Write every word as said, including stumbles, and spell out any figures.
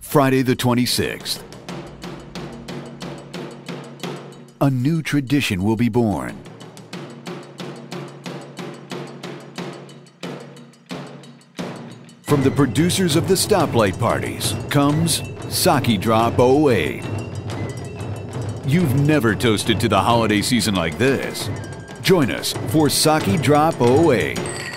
Friday the twenty-sixth. A new tradition will be born. From the producers of the Stoplight Parties comes Sake Drop oh eight. You've never toasted to the holiday season like this. Join us for Sake Drop oh eight.